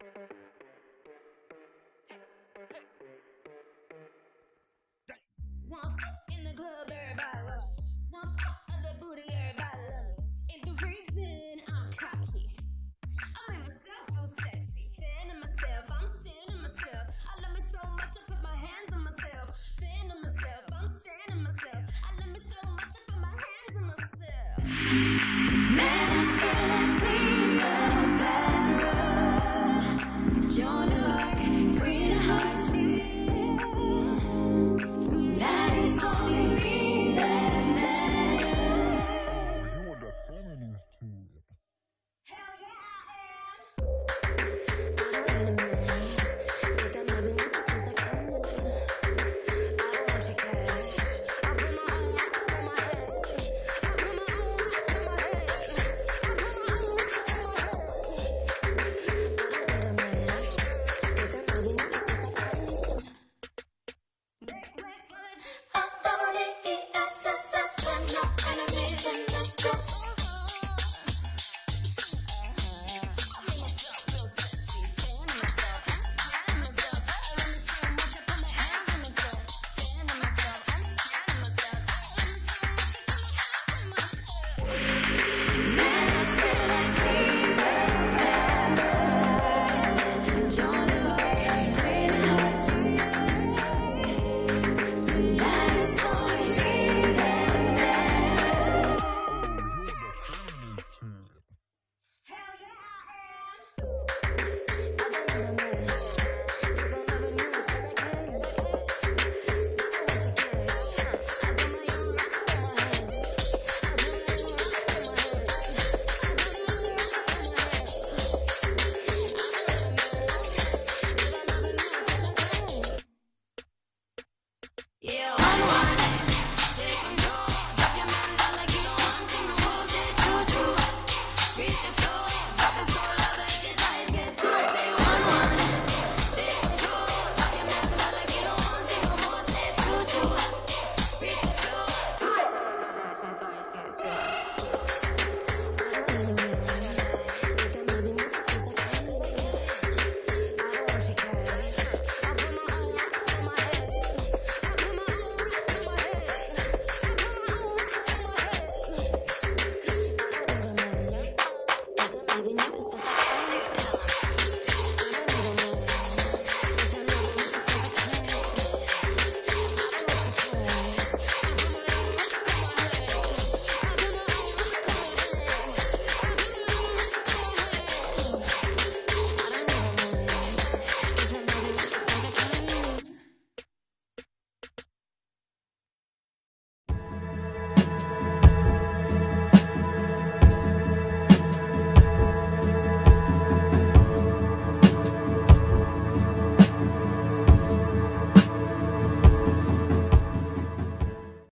One foot in the club, everybody loves it. One pop of the booty, everybody loves it. And the reason I'm cocky, I make myself feel sexy. Fan of myself, I'm standing myself. I love me so much, I put my hands on myself. Fan of myself, I'm standing myself. I love me so much, I put my hands on myself. Man, I feel like clean better. Joan like green hearts. That is only me that matters. You are the feminist too. Hell yeah, I am. Just